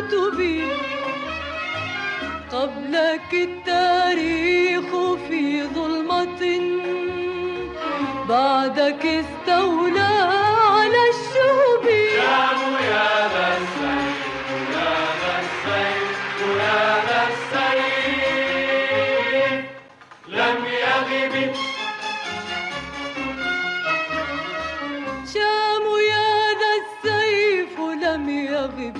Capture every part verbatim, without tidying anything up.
كتبي، قبلك التاريخ في ظلمة، بعدك استولى على الشهب. شام يا ذا السيف يا ذا السيف يا ذا السيف لم يغب. شام يا ذا السيف لم يغب،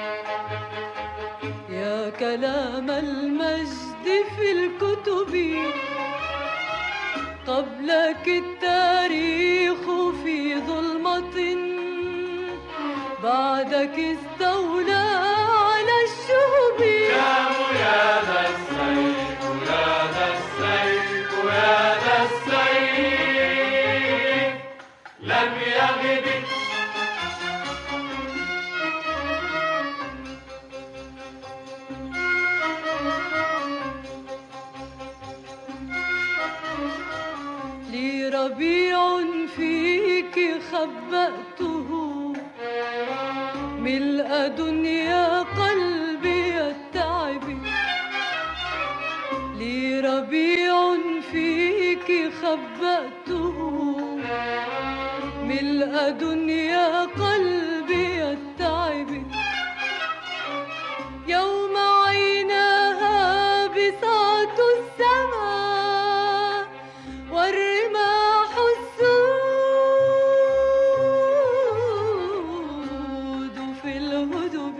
يا كلام المجد في الكتب، قبلك التاريخ في ظلمة، بعدك استولى على الشهب. شام يا ذا السيف يا ذا السيف يا ذا السيف لم يغب. لي ربيع فيك خبأته، ملء دنيا قلبي التعب. لي ربيع فيك خبأته، ملء دنيا قلبي التعب. يوم عيناها بساط السماء، والرماح السود في الهدب.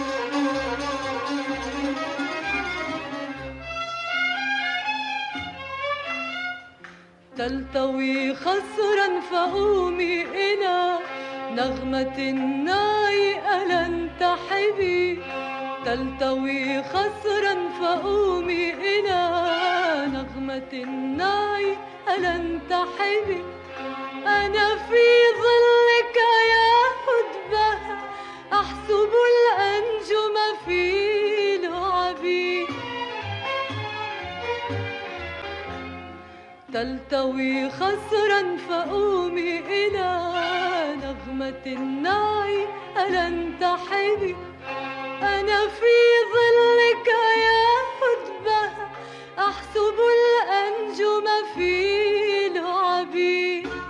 تلتوي خصرا فأومي إلى نغمة الناي ألا انتحبي. تلتوي خصرا فأومي إلى نغمة الناي ألا انتحبي. أنا في ظلك يا هدبة أحسب الأنجم في لعبي. تلتوي خصرا فأومي إلى نغمة الناي ألا انتحبي. أنا في ظلك يا هدبة أحسب الأنجم في لعبي.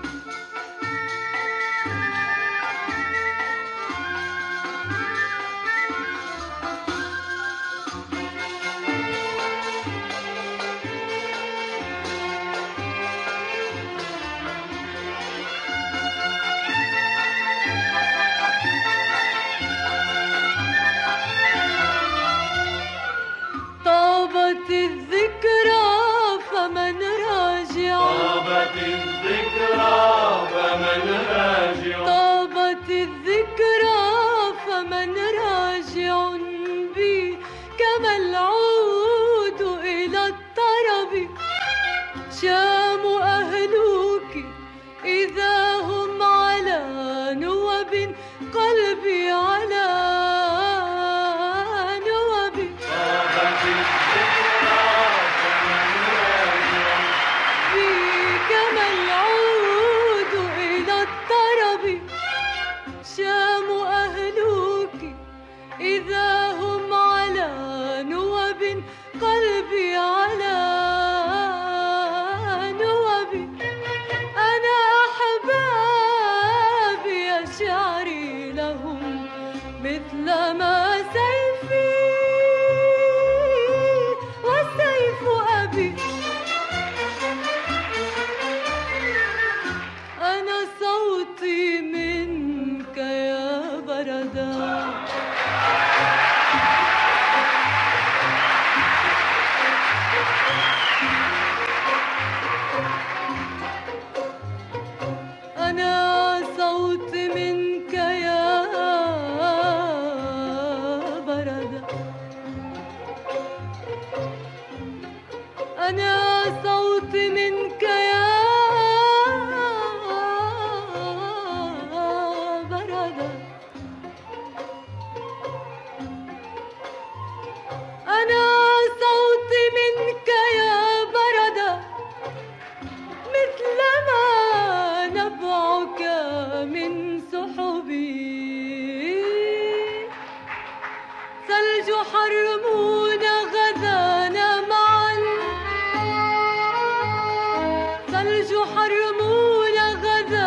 طابت الذكرى فمن راجع. طابت الذكرى فمن راجع. طابت الذكرى فمن راجع بي، كما العود إلى الطرب. شام أهلوك إذا هم على نوب، قلبي على نوب. طابت الذكرى فمن راجع. بي كما العود إلى الطرب. شام أهلوك إذا هم على نوب، قلبي على نوب. أنا أحبابي شعري لهم مثل ما سيفي وسيف أبي. أنا صوتي منك يا بردا، أنا صوتي منك يا بردا. أنا صوتي منك يا بردا. أنا صوتي منك يا بردا، مثلما نبعك من سحبي. الثلج حرمونا غدا